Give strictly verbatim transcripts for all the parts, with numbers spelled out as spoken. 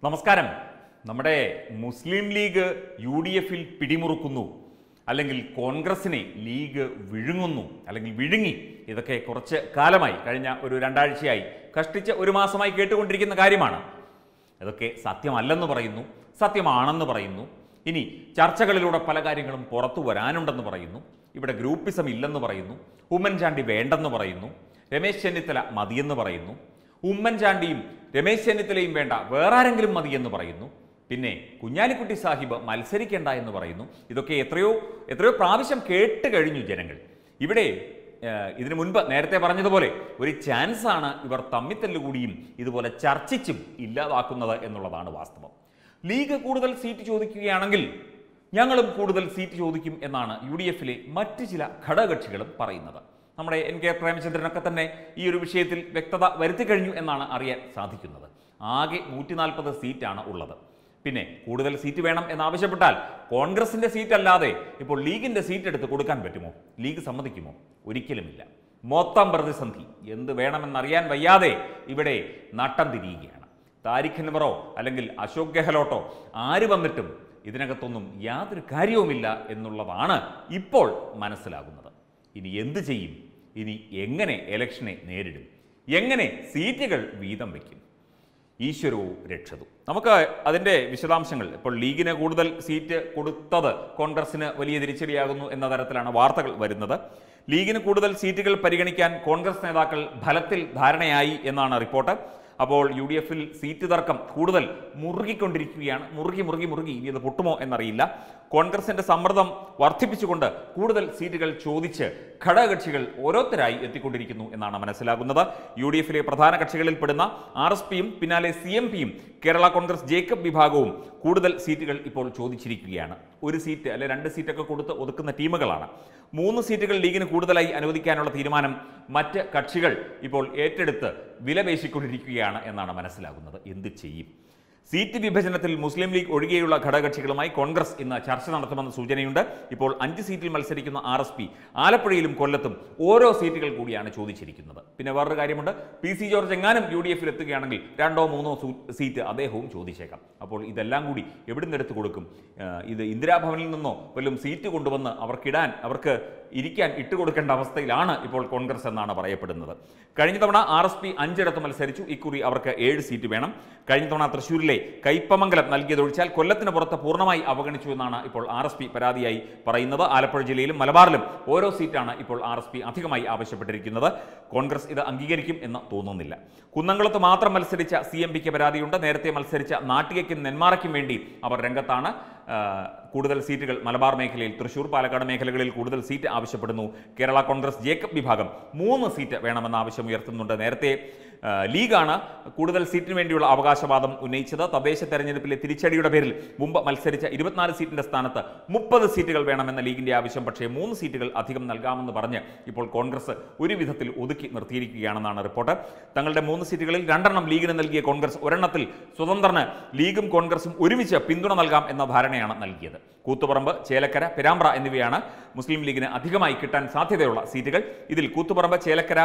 നമസ്കാരം. നമ്മുടെ മുസ്ലിം league U D എഫിൽ പിടിമുറുക്കുന്നു, അല്ലെങ്കിൽ കോൺഗ്രസിനെ ലീഗ് വിഴുങ്ങുന്നു, അല്ലെങ്കിൽ വിഴുങ്ങി. ഇതൊക്കെ കുറച്ച് കാലമായി, കഴിഞ്ഞ ഒരു രണ്ടാഴ്ചയായി, കഷ്ടിച്ച് ഒരു മാസമായി കേട്ടുകൊണ്ടിരിക്കുന്ന കാര്യമാണ്. ഇതൊക്കെ സത്യമല്ലെന്ന് പറയുന്നു, സത്യമാണെന്ന് പറയുന്നു. ഇനി ചർച്ചകളിലൂടെ പല കാര്യങ്ങളും പുറത്തു വരാനുണ്ടെന്ന് പറയുന്നു. ഇവിടെ ഗ്രൂപ്പിസം ഇല്ലെന്ന് പറയുന്നു. ഉമ്മൻചാണ്ടി വേണ്ടെന്ന് പറയുന്നു. രമേശ് ചെന്നിത്തല മതിയെന്ന് പറയുന്നു. ഉമ്മൻചാണ്ടിയും രമേശ് ചെന്നിത്തലയും വേണ്ട, വേറെ ആരെങ്കിലും മതിയെന്ന് പറയുന്നു. പിന്നെ കുഞ്ഞാലിക്കുട്ടി സാഹിബ് മത്സരിക്കേണ്ട എന്ന് പറയുന്നു. ഇതൊക്കെ എത്രയോ എത്രയോ പ്രാവശ്യം കേട്ട് കഴിഞ്ഞു ജനങ്ങൾ. ഇവിടെ ഇതിനു മുൻപ് നേരത്തെ പറഞ്ഞതുപോലെ ഒരു ചാൻസാണ് ഇവർ തമ്മിത്തല്ലുകൂടിയും ഇതുപോലെ ചർച്ചിച്ചും ഇല്ലാതാക്കുന്നത് എന്നുള്ളതാണ് വാസ്തവം. ലീഗ് കൂടുതൽ സീറ്റ് ചോദിക്കുകയാണെങ്കിൽ ഞങ്ങളും കൂടുതൽ സീറ്റ് ചോദിക്കും എന്നാണ് യു ഡി എഫിലെ മറ്റ് ചില ഘടകകക്ഷികളും പറയുന്നത്. നമ്മുടെ എൻ കെ പ്രേമചന്ദ്രനൊക്കെ തന്നെ ഈ ഒരു വിഷയത്തിൽ വ്യക്തത വരുത്തി കഴിഞ്ഞു എന്നാണ് അറിയാൻ സാധിക്കുന്നത്. ആകെ നൂറ്റി നാൽപ്പത് സീറ്റാണ് ഉള്ളത്. പിന്നെ കൂടുതൽ സീറ്റ് വേണം എന്നാവശ്യപ്പെട്ടാൽ കോൺഗ്രസിൻ്റെ സീറ്റ് അല്ലാതെ ഇപ്പോൾ ലീഗിൻ്റെ സീറ്റ് എടുത്ത് കൊടുക്കാൻ പറ്റുമോ? ലീഗ് സമ്മതിക്കുമോ? ഒരിക്കലുമില്ല. മൊത്തം പ്രതിസന്ധി. എന്ത് വേണമെന്നറിയാൻ വയ്യാതെ ഇവിടെ നട്ടം തിരിയുകയാണ്. താരിഖ് അൻവറോ അല്ലെങ്കിൽ അശോക് ഗെഹ്ലോട്ടോ ആര് വന്നിട്ടും ഇതിനകത്തൊന്നും യാതൊരു കാര്യവുമില്ല എന്നുള്ളതാണ് ഇപ്പോൾ മനസ്സിലാകുന്നത്. ഇനി എന്ത് ചെയ്യും? ഇനി എങ്ങനെ ഇലക്ഷനെ നേരിടും? എങ്ങനെ സീറ്റുകൾ വീതം വയ്ക്കും? ഈശ്വരവും രക്ഷതു. നമുക്ക് അതിൻ്റെ വിശദാംശങ്ങൾ, ഇപ്പോൾ ലീഗിന് കൂടുതൽ സീറ്റ് കൊടുത്തത് കോൺഗ്രസിന് വലിയ തിരിച്ചടിയാകുന്നു എന്ന തരത്തിലാണ് വാർത്തകൾ വരുന്നത്. ലീഗിന് കൂടുതൽ സീറ്റുകൾ പരിഗണിക്കാൻ കോൺഗ്രസ് നേതാക്കൾ ഫലത്തിൽ ധാരണയായി എന്നാണ് റിപ്പോർട്ട്. അപ്പോൾ യു ഡി എഫിൽ സീറ്റ് തർക്കം കൂടുതൽ മുറുകിക്കൊണ്ടിരിക്കുകയാണ്. മുറുകി മുറുകി മുറുകി ഇനി അത് പൊട്ടുമോ എന്നറിയില്ല. കോൺഗ്രസിന്റെ സമ്മർദ്ദം വർദ്ധിപ്പിച്ചുകൊണ്ട് കൂടുതൽ സീറ്റുകൾ ചോദിച്ച് ഘടകകക്ഷികൾ ഓരോരുത്തരായി എത്തിക്കൊണ്ടിരിക്കുന്നു എന്നാണ് മനസ്സിലാകുന്നത്. യു ഡി എഫിലെ പ്രധാന കക്ഷികളിൽ പെടുന്ന ആർ എസ് പിയും പിന്നാലെ സി എം പിയും കേരള കോൺഗ്രസ് ജേക്കബ് വിഭാഗവും കൂടുതൽ സീറ്റുകൾ ഇപ്പോൾ ചോദിച്ചിരിക്കുകയാണ്. ഒരു സീറ്റ് അല്ലെ രണ്ട് സീറ്റൊക്കെ കൊടുത്ത് ഒതുക്കുന്ന ടീമുകളാണ്. മൂന്ന് സീറ്റുകൾ ലീഗിന് കൂടുതലായി അനുവദിക്കാനുള്ള തീരുമാനം മറ്റ് കക്ഷികൾ ഇപ്പോൾ ഏറ്റെടുത്ത് വിലപേശിക്കൊണ്ടിരിക്കുകയാണ് എന്നാണ് മനസ്സിലാകുന്നത്. എന്ത് ചെയ്യും? സീറ്റ് വിഭജനത്തിൽ മുസ്ലിം ലീഗ് ഒഴികെയുള്ള ഘടകകക്ഷികളുമായി കോൺഗ്രസ് ഇന്ന് ചർച്ച നടത്തുമെന്ന സൂചനയുണ്ട്. ഇപ്പോൾ അഞ്ച് സീറ്റിൽ മത്സരിക്കുന്ന ആർ എസ് പി ആലപ്പുഴയിലും കൊല്ലത്തും ഓരോ സീറ്റുകൾ കൂടിയാണ് ചോദിച്ചിരിക്കുന്നത്. പിന്നെ വേറൊരു കാര്യമുണ്ട്, പി സി ജോർജ് എങ്ങാനും യു ഡി എഫിൽ എത്തുകയാണെങ്കിൽ രണ്ടോ മൂന്നോ സീറ്റ് അദ്ദേഹവും ചോദിച്ചേക്കാം. അപ്പോൾ ഇതെല്ലാം കൂടി എവിടെ നിന്ന് എടുത്തു കൊടുക്കും? ഇത് ഇന്ദിരാഭവനിൽ നിന്നോ വല്ലതും സീറ്റ് കൊണ്ടുവന്ന് അവർക്കിടാൻ, അവർക്ക് ഇരിക്കാൻ ഇട്ടുകൊടുക്കേണ്ട അവസ്ഥയിലാണ് ഇപ്പോൾ കോൺഗ്രസ് എന്നാണ് പറയപ്പെടുന്നത്. കഴിഞ്ഞ തവണ ആർ എസ് പി അഞ്ചിടത്ത് മത്സരിച്ചു. ഇക്കുറി അവർക്ക് ഏഴ് സീറ്റ് വേണം. കഴിഞ്ഞ തവണ തൃശ്ശൂരിലെ കയ്പമംഗലം നൽകിയതൊഴിച്ചാൽ കൊല്ലത്തിന് പുറത്ത് പൂർണ്ണമായി അവഗണിച്ചു എന്നാണ് ഇപ്പോൾ ആർ എസ് പി പരാതിയായി പറയുന്നത്. ആലപ്പുഴ ജില്ലയിലും മലബാറിലും ഓരോ സീറ്റാണ് ഇപ്പോൾ ആർ എസ് പി അധികമായി ആവശ്യപ്പെട്ടിരിക്കുന്നത്. കോൺഗ്രസ് ഇത് അംഗീകരിക്കും എന്ന് തോന്നുന്നില്ല. കുന്നംകുളത്ത് മാത്രം മത്സരിച്ച സി എം പിക്ക് പരാതിയുണ്ട്. നേരത്തെ മത്സരിച്ച നാട്ടികയ്ക്കും നെന്മാറയ്ക്കും വേണ്ടി അവർ രംഗത്താണ്. കൂടുതൽ സീറ്റുകൾ മലബാർ മേഖലയിൽ, തൃശ്ശൂർ, പാലക്കാട് മേഖലകളിൽ കൂടുതൽ സീറ്റ് ആവശ്യപ്പെടുന്നു. കേരള കോൺഗ്രസ് ജേക്കബ് വിഭാഗം മൂന്ന് സീറ്റ് വേണമെന്ന ആവശ്യം ഉയർത്തുന്നുണ്ട്. നേരത്തെ ലീഗാണ് കൂടുതൽ സീറ്റിന് വേണ്ടിയുള്ള അവകാശവാദം ഉന്നയിച്ചത്. തദ്ദേശ തെരഞ്ഞെടുപ്പിലെ തിരിച്ചടിയുടെ പേരിൽ മുമ്പ് മത്സരിച്ച ഇരുപത്തിനാല് സീറ്റിന്റെ സ്ഥാനത്ത് മുപ്പത് സീറ്റുകൾ വേണമെന്ന ലീഗിന്റെ ആവശ്യം പക്ഷേ മൂന്ന് സീറ്റുകൾ അധികം നൽകാമെന്ന് പറഞ്ഞ് ഇപ്പോൾ കോൺഗ്രസ് ഒരു വിധത്തിൽ ഒതുക്കി നിർത്തിയിരിക്കുകയാണെന്നാണ് റിപ്പോർട്ട്. തങ്ങളുടെ മൂന്ന് സീറ്റുകളിൽ രണ്ടെണ്ണം ലീഗിന് നൽകിയ കോൺഗ്രസ് ഒരെണ്ണത്തിൽ സ്വതന്ത്രന് ലീഗും കോൺഗ്രസും ഒരുമിച്ച് പിന്തുണ നൽകാം എന്ന ധാരണയാണ് നൽകിയത്. കൂത്തുപറമ്പ്, ചേലക്കര, പെരാമ്പ്ര എന്നിവയാണ് മുസ്ലിം ലീഗിന് അധികമായി കിട്ടാൻ സാധ്യതയുള്ള സീറ്റുകൾ. ഇതിൽ കൂത്തുപറമ്പ്, ചേലക്കര,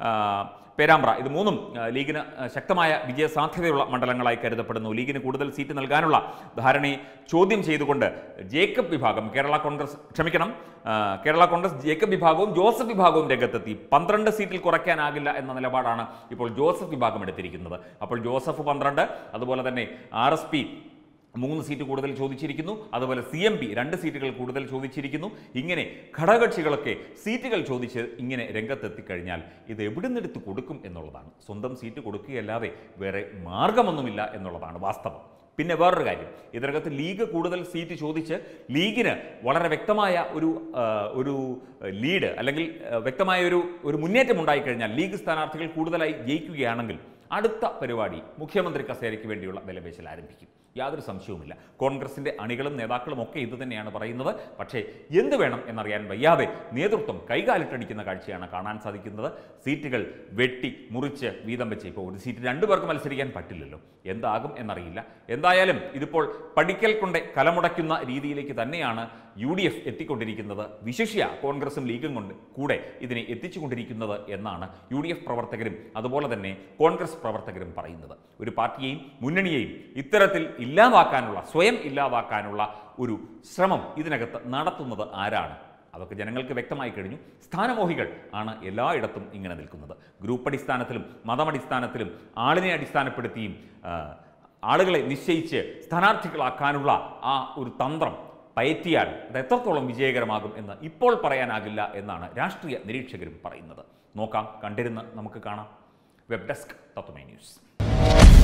പേരാമ്പ്ര ഇത് മൂന്നും ലീഗിന് ശക്തമായ വിജയ സാധ്യതയുള്ള മണ്ഡലങ്ങളായി കരുതപ്പെടുന്നു. ലീഗിന് കൂടുതൽ സീറ്റ് നൽകാനുള്ള ധാരണയെ ചോദ്യം ചെയ്തുകൊണ്ട് ജേക്കബ് വിഭാഗം, കേരള കോൺഗ്രസ് ക്ഷമിക്കണം കേരള കോൺഗ്രസ് ജേക്കബ് വിഭാഗവും ജോസഫ് വിഭാഗവും രംഗത്തെത്തി. പന്ത്രണ്ട് സീറ്റിൽ കുറയ്ക്കാനാകില്ല എന്ന നിലപാടാണ് ഇപ്പോൾ ജോസഫ് വിഭാഗം എടുത്തിരിക്കുന്നത്. അപ്പോൾ ജോസഫ് പന്ത്രണ്ട്, അതുപോലെ തന്നെ ആർ എസ് പി മൂന്ന് സീറ്റ് കൂടുതൽ ചോദിച്ചിരിക്കുന്നു. അതുപോലെ സി എം പി രണ്ട് സീറ്റുകൾ കൂടുതൽ ചോദിച്ചിരിക്കുന്നു. ഇങ്ങനെ ഘടകകക്ഷികളൊക്കെ സീറ്റുകൾ ചോദിച്ച് ഇങ്ങനെ രംഗത്തെത്തിക്കഴിഞ്ഞാൽ ഇത് എവിടെ നിന്നെടുത്ത് കൊടുക്കും എന്നുള്ളതാണ്. സ്വന്തം സീറ്റ് കൊടുക്കുകയല്ലാതെ വേറെ മാർഗമൊന്നുമില്ല എന്നുള്ളതാണ് വാസ്തവം. പിന്നെ വേറൊരു കാര്യം, ഇതിനകത്ത് ലീഗ് കൂടുതൽ സീറ്റ് ചോദിച്ച് ലീഗിന് വളരെ വ്യക്തമായ ഒരു ഒരു ലീഡ് അല്ലെങ്കിൽ വ്യക്തമായ ഒരു ഒരു മുന്നേറ്റം ഉണ്ടായിക്കഴിഞ്ഞാൽ, ലീഗ് സ്ഥാനാർത്ഥികൾ കൂടുതലായി ജയിക്കുകയാണെങ്കിൽ അടുത്ത പരിപാടി മുഖ്യമന്ത്രി കസേരയ്ക്ക് വേണ്ടിയുള്ള വിലപേശൽ ആരംഭിക്കും. യാതൊരു സംശയവുമില്ല. കോൺഗ്രസിൻ്റെ അണികളും നേതാക്കളും ഒക്കെ ഇത് തന്നെയാണ് പറയുന്നത്. പക്ഷേ എന്ത് വേണം എന്നറിയാൻ വയ്യാതെ നേതൃത്വം കൈകാലിട്ടടിക്കുന്ന കാഴ്ചയാണ് കാണാൻ സാധിക്കുന്നത്. സീറ്റുകൾ വെട്ടി മുറിച്ച് വീതം വെച്ച് ഇപ്പോൾ ഒരു സീറ്റ് രണ്ടു പേർക്ക് മത്സരിക്കാൻ പറ്റില്ലല്ലോ, എന്താകും എന്നറിയില്ല. എന്തായാലും ഇതിപ്പോൾ പഠിക്കൽ കൊണ്ട് കലമുടയ്ക്കുന്ന രീതിയിലേക്ക് തന്നെയാണ് യു ഡി എഫ് എത്തിക്കൊണ്ടിരിക്കുന്നത്. വിശിഷ്യ കോൺഗ്രസും ലീഗും കൊണ്ട് കൂടെ ഇതിനെ എത്തിച്ചുകൊണ്ടിരിക്കുന്നത് എന്നാണ് യു ഡി എഫ് പ്രവർത്തകരും അതുപോലെ തന്നെ കോൺഗ്രസ് പ്രവർത്തകരും പറയുന്നത്. ഒരു പാർട്ടിയെയും മുന്നണിയെയും ഇത്തരത്തിൽ ഇല്ലാതാക്കാനുള്ള, സ്വയം ഇല്ലാതാക്കാനുള്ള ഒരു ശ്രമം ഇതിനകത്ത് നടത്തുന്നത് ആരാണ്? അതൊക്കെ ജനങ്ങൾക്ക് വ്യക്തമായി കഴിഞ്ഞു. സ്ഥാനമോഹികൾ ആണ് എല്ലായിടത്തും ഇങ്ങനെ നിൽക്കുന്നത്. ഗ്രൂപ്പ് അടിസ്ഥാനത്തിലും മതമടിസ്ഥാനത്തിലും ആളിനെ അടിസ്ഥാനപ്പെടുത്തിയും ആളുകളെ നിശ്ചയിച്ച് സ്ഥാനാർത്ഥികളാക്കാനുള്ള ആ ഒരു തന്ത്രം പയറ്റിയാൽ അത് എത്രത്തോളം വിജയകരമാകും എന്ന് ഇപ്പോൾ പറയാനാകില്ല എന്നാണ് രാഷ്ട്രീയ നിരീക്ഷകരും പറയുന്നത്. നോക്കാം, കണ്ടിരുന്ന് നമുക്ക് കാണാം. Web desk Tatwamayi news.